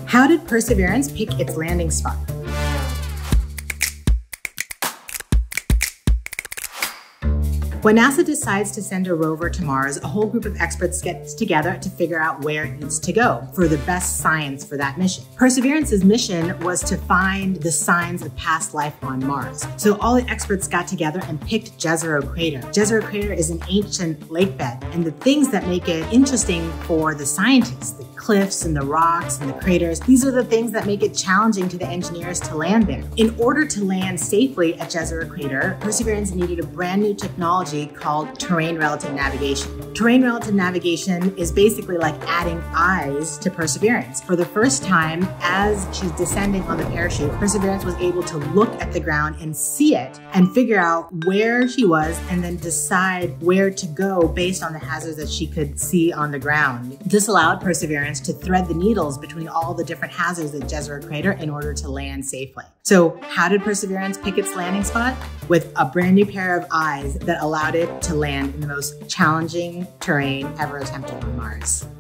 How did Perseverance pick its landing spot? When NASA decides to send a rover to Mars, a whole group of experts gets together to figure out where it needs to go for the best science for that mission. Perseverance's mission was to find the signs of past life on Mars. So all the experts got together and picked Jezero Crater. Jezero Crater is an ancient lake bed, and the things that make it interesting for the scientists, the cliffs and the rocks and the craters, these are the things that make it challenging to the engineers to land there. In order to land safely at Jezero Crater, Perseverance needed a brand new technology called terrain relative navigation. Terrain relative navigation is basically like adding eyes to Perseverance. For the first time, as she's descending on the parachute, Perseverance was able to look at the ground and see it and figure out where she was and then decide where to go based on the hazards that she could see on the ground. This allowed Perseverance to thread the needles between all the different hazards at Jezero Crater in order to land safely. So how did Perseverance pick its landing spot? With a brand new pair of eyes that allowed it to land in the most challenging terrain ever attempted on Mars.